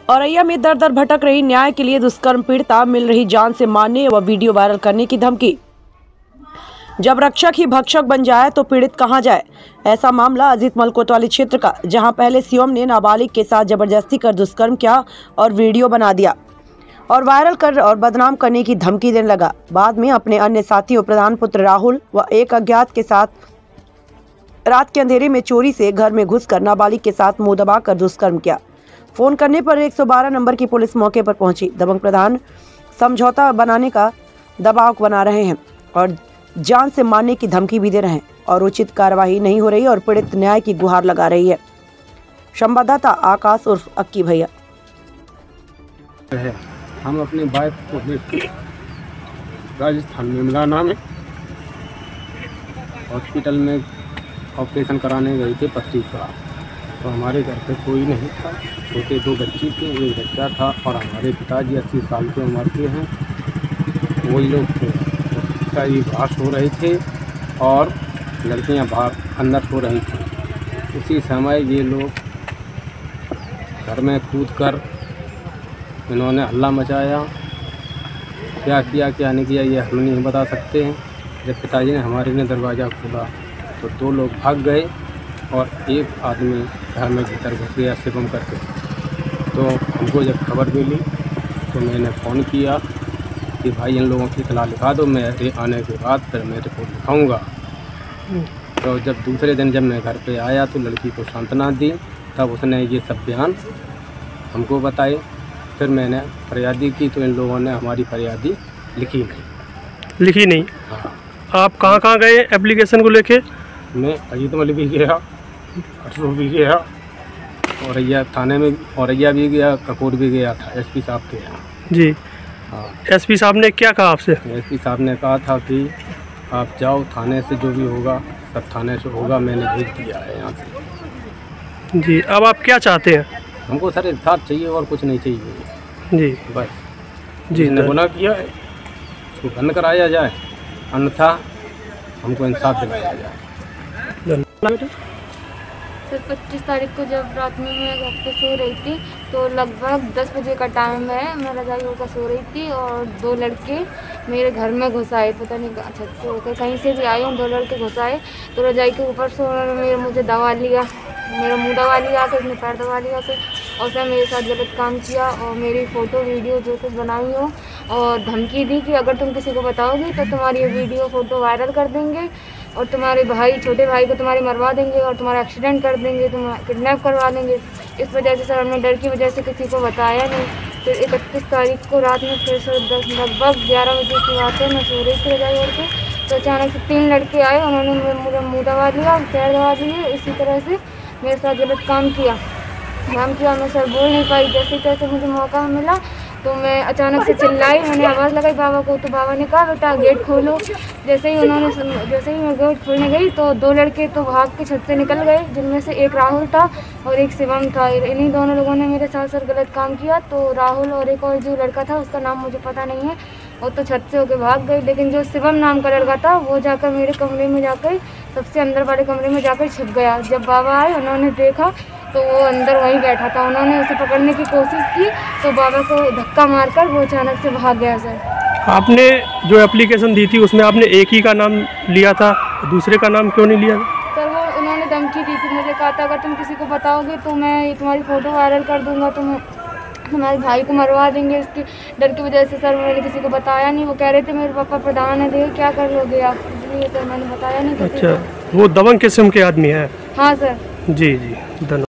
औरैया में दर दर भटक रही न्याय के लिए दुष्कर्म पीड़िता, मिल रही जान से मारने व वीडियो वायरल करने की धमकी। जब रक्षक ही भक्षक बन जाए तो पीड़ित कहां जाए। ऐसा मामला अजीतमल कोतवाली क्षेत्र का, जहां पहले सीएम ने नाबालिग के साथ जबरदस्ती कर दुष्कर्म किया और वीडियो बना दिया और वायरल कर और बदनाम करने की धमकी देने लगा। बाद में अपने अन्य साथियों प्रधान पुत्र राहुल व एक अज्ञात के साथ रात के अंधेरे में चोरी से घर में घुसकर नाबालिग के साथ मुंह दबाकर दुष्कर्म किया। फोन करने पर 112 नंबर की पुलिस मौके पर पहुंची। दबंग प्रधान समझौता बनाने का दबाव बना रहे हैं और जान से मारने की धमकी भी दे रहे हैं और उचित कार्रवाई नहीं हो रही और पीड़ित न्याय की गुहार लगा रही है। संवाददाता आकाश उर्फ अक्की भैया। हम अपनी वाइफ को लेकर राजस्थान में मिलाना में हॉस्पिटल में ऑपरेशन कराने गए थे पथरी का। तो हमारे घर पे कोई नहीं था, छोटे 2 बच्ची थे, एक बच्चा था और हमारे पिताजी 80 साल की उम्र के हैं, वही लोग थे। तो पिताजी बाहर सो रहे थे और लड़कियां बाहर अंदर सो रही थी। उसी समय ये लोग घर में कूदकर इन्होंने हल्ला मचाया। क्या किया क्या नहीं किया ये हम नहीं बता सकते हैं। जब पिताजी ने हमारे ने दरवाज़ा खोला तो 2 लोग भाग गए और एक आदमी घर में भीतर घुस गया शिवम करके। तो हमको जब खबर मिली तो मैंने फ़ोन किया कि भाई इन लोगों की इतला लिखा दो, मेरे आने के बाद फिर मैं रिपोर्ट लिखाऊँगा। तो जब दूसरे दिन जब मैं घर पे आया तो लड़की को सांत्वना दी, तब उसने ये सब बयान हमको बताए। फिर मैंने फरियादी की तो इन लोगों ने हमारी फरियादी लिखी नहीं। हाँ। आप कहाँ गए एप्लीकेशन को लेके? मैं अजीतमल भी गया, अटरू भी गया, औरैया थाने में औरैया भी गया, कपूर भी गया था एसपी साहब के यहाँ। जी हाँ। एसपी साहब ने क्या कहा आपसे? एसपी साहब ने कहा था कि आप जाओ थाने से, जो भी होगा सब थाने से होगा। मैंने भेज दिया है यहाँ से। जी अब आप क्या चाहते हैं? हमको सर इंसाफ चाहिए और कुछ नहीं चाहिए जी। बस जी जिसने गुनाह किया है उसको बंद कराया जाए, अन्यथा हमको इंसाफ दिलाया जाए। सर 25 तारीख को जब रात में मैं घर पे सो रही थी तो लगभग 10 बजे का टाइम है, मैं रजाई होकर सो रही थी और 2 लड़के मेरे घर में घुस आए। पता नहीं छत से होकर कहीं से भी आए, 2 लड़के घुस आए तो रजाई के ऊपर से उन्होंने मुझे दबा लिया, मेरा मुंह दबा लिया तो अपने पैर दबा लिया तो और सर मेरे साथ गलत काम किया और मेरी फ़ोटो वीडियो जो कुछ बनाई हो और धमकी दी कि अगर तुम किसी को बताओगी तो तुम्हारी ये वीडियो फ़ोटो वायरल कर देंगे और तुम्हारे भाई छोटे भाई को तुम्हारे मरवा देंगे और तुम्हारा एक्सीडेंट कर देंगे, तुम किडनैप करवा देंगे। इस वजह से सर हमने डर की वजह से किसी को बताया नहीं। फिर 31 तारीख को रात में फिर से लगभग 11 बजे की बात है, मैं सो रही थी रजाई ओढ़ के, तो अचानक से 3 लड़के आए, उन्होंने मेरा मुँह दबा दिया, पैर दबा दिए, इसी तरह से मेरे साथ गलत काम किया। मैं सर बोल नहीं पाई। जैसे तैसे मुझे मौका मिला तो मैं अचानक से चिल्लाई, मैंने आवाज़ लगाई बाबा को, तो बाबा ने कहा बेटा गेट खोलो। जैसे ही मैं गेट खोलने गई तो 2 लड़के तो भाग के छत से निकल गए, जिनमें से एक राहुल था और एक शिवम था। इन्हीं दोनों लोगों ने मेरे साथ सर गलत काम किया। तो राहुल और एक और जो लड़का था उसका नाम मुझे पता नहीं है, वो तो छत से होके भाग गए, लेकिन जो शिवम नाम का लड़का था वो जाकर मेरे कमरे में जाकर सबसे अंदर वाले कमरे में जाकर छिप गया। जब बाबा आए उन्होंने देखा तो वो अंदर वहीं बैठा था। उन्होंने उसे पकड़ने की कोशिश की तो बाबा को धक्का मारकर वो अचानक से भाग गया। सर आपने जो एप्लीकेशन दी थी उसमें आपने एक ही का नाम लिया था, दूसरे का नाम क्यों नहीं लिया? सर वो उन्होंने धमकी दी थी, मुझे कहा था अगर तुम किसी को बताओगे तो मैं तुम्हारी फ़ोटो वायरल कर दूँगा, तुम्हारे भाई को मरवा देंगे। इसकी डर की वजह से सर मैंने किसी को बताया नहीं। वो कह रहे थे मेरे पापा प्रधान है, देखिए क्या कर लोगे आप, इसलिए सर मैंने बताया नहीं। अच्छा, वो दबंग किस्म के आदमी है? हाँ सर। जी धन्यवाद।